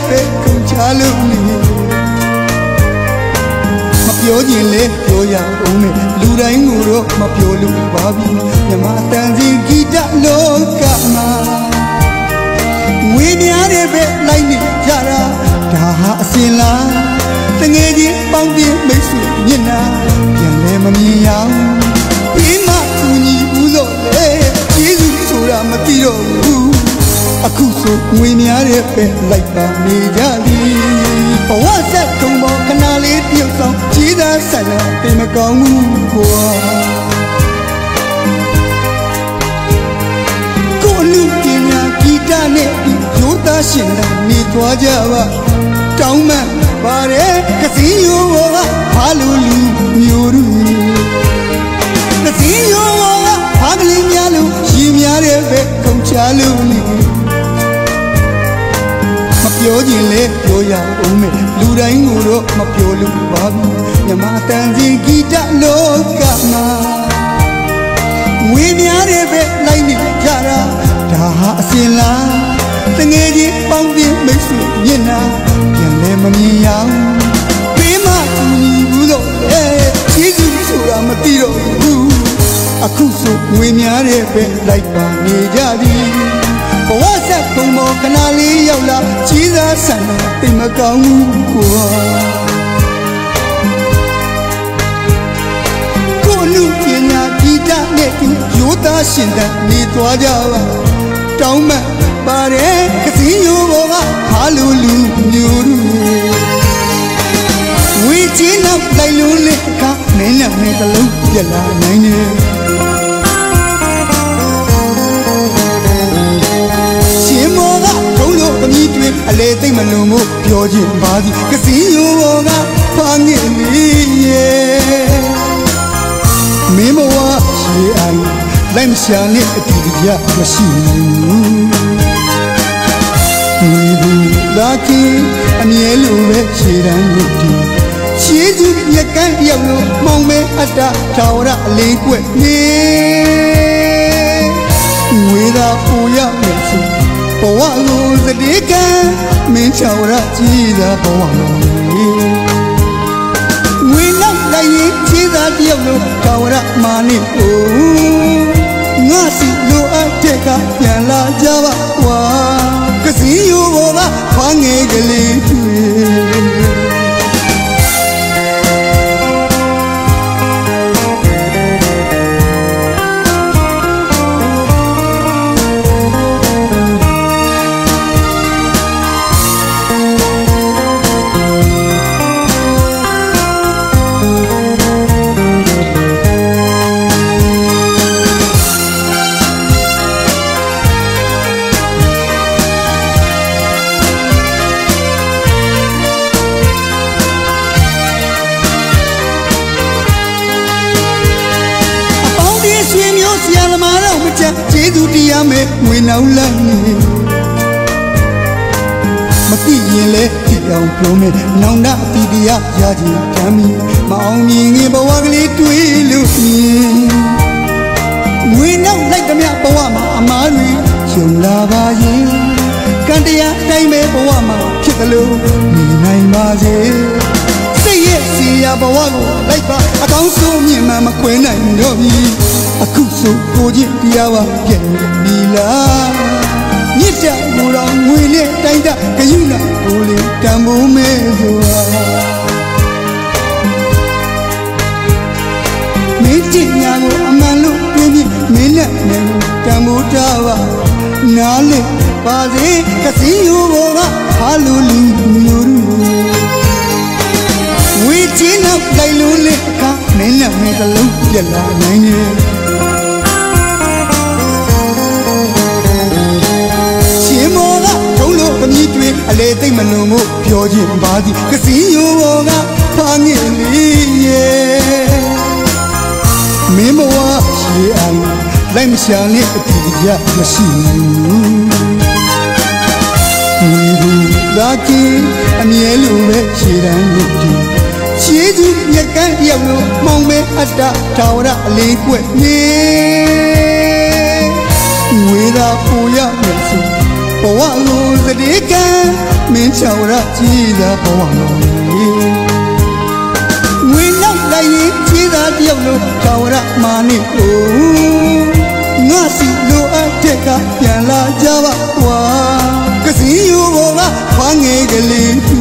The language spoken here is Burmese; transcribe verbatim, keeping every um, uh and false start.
ပဲခုန်ချလို့နေမပြောရင်လေပြောရအောင်နဲ့လူတိုင်းကိုတော့မပြောလို့ပါဘူးမြမတန်စီဂီတလောကမှာငွေများတဲ့ပဲလိုက်နေကြတာဒါဟာအစင်လားတငယ်ချင်းပေါင်းပြမိတ်ဆွေမျက်နှာပြန်လဲမမြင်ရဘူးပြီးမှသူညီဘူးဆိုလေကျေးဇူးဆိုတာမသိတော့ဘူးအခုဆိုငွေများတဲ့ပဲလိုက်ပါနေကြသည်ဘဝဆက်ထုံပေါ်ခဏလေးပြုတ်ဆောင်ကြီးသားဆန္ဒတင်မကောင်းဘူးကွာကိုအလူပညာဂီတနဲ့ရိုးသားရှင်လာနေသွားကြပါတောင်းမှပါတယ်ကစီရိုးကဘာလို့လူမျိုးတို့ကစီရိုးကဘာကလေးများလို့ရှင်များတဲ့ပဲခုန်ချလို့နေပြောရင်လေပြောရအောင်မယ်လူတိုင်းကိုတော့မပြောလို့ပါဘူးမြမတန်စီဂီတလောကမှာငွေများတဲ့ပဲလိုက်နေကြတာဒါဟာအစင်လားတငယ်ချင်းပေါင်းပြမိတ်ဆွေမျက်နှာပြန်လဲမမြင်ရဘူးပြီးမှသူညီဘူးတော့လေကျေးဇူးဆိုတာမသိတော့ဘူးအခုဆိုငွေများတဲ့ပဲလိုက်ပါနေကြသည်ဘဝဆက်ခုံမောခဏလေးရောက်လာကြီးစားဆန္ဒတိမ်မကောင်းဘူးကွာကိုလူပညာဂီတနဲ့သူရိုးသားရှင်သန်နေသွားကြပါတောင်းမှပါတယ်ကစီရိုးဘောကဟာလူလူမျိုးတို့ဝီချင်းနောက်လိုက်လို့လက်ခါမင်းနဲ့မင်းတလုံးပြလာနိုင်နေသမီးတွေအလေသိမ့်မလုံးမို့ပြောခြင်းပါသည်ကစီရိုးဘောကဖာငင်လေးရဲ့မင်းဘဝရှိအိုင်လိုက်မရှာနဲ့အတူတရမရှိဘူးဒီဘူးလာကင်းအမြဲလိုပဲရှည်တန်းလို့ဒီရှေးစုရကန်းရောက်လို့မောင်မဲအတ္တထာဝရအလေးကွက်နေငွေသာပူရမယ်ဆိုဘဝကိုသတိကံမင်းချောရကြည်သာဘဝငွေနောက်လိုက်ရင်ခြေသာတယောက်လို့ထာဝရမာနိအိုငါစီလိုအပ်တဲ့ကပြန်လာကြပါကွာကစီရိုးဘောကဖားငယ်ကလေးတွေကျေးဇူးတရားမဲ့ငွေနောက်လမ်းမသိရင်လေကြည့်အောင်ပြောမယ်နောင်တအတိတရားရခြင်းတမ်းမီမအောင်မြင်ရင်ဘဝကလေးတွေးလို့ငွေနောက်လိုက်သမျှဘဝမှာအမားတွေရှုံလာပါရင်ကံတရားတိုင်းပဲဘဝမှာဖြစ်သလိုနေနိုင်ပါစေစိတ်ရဲ့စီရဘဝကိုလိုက်ပါအကောင်းဆုံးမြင်မှမခွဲနိုင်တော့ဘူးအခုဆိုကိုချင်းတရားပါပြန်ပြီလားမြစ်တာကိုတော့ငွေနဲ့တိုင်းတာဂယုဏကိုလေးတန်ဖိုးမဲဆိုတာမင်းကြည့်ညာကိုအမှန်လို့ပြင်းပြီးမင်းနဲ့မင်းတန်ဖိုးထားပါနားလေပါစေကစီရိုးဘောကဟာလူလူမျိုးတို့ဝေးချင်းနောက်လိုက်လို့လေအခါမင်းနဲ့မင်းတလုံးပြလာနိုင်နေသမီးတွေအလေသိမ့်မလုံးမို့ပြောခြင်းပါသည်ကစီရိုးဘောကဖားငင်လေးရဲ့မင်းဘဝရှိအိုင်လိုက်မရှာနဲ့အတူတရမရှိဘူးဒီဘူးလာကင်းအမြဲလိုပဲရှည်တန်းလို့ဒီရှေးစုရကန်းရောက်လို့မောင်မဲအတ္တထာဝရအလေးကွက်နေငွေသာပူရမယ်ဆိုဘဝကိုသတိကံမင်းချောင်ရကြည်သာဘဝမောင်ငွေနောက်လိုက်ရင်ကြည်သာတယောက်လို့ချောင်ရမာနေကိုငါစီလိုအပ်တဲ့ကပြန်လာကြပါကွာကစီယူဘောကခွာငယ်ကလေး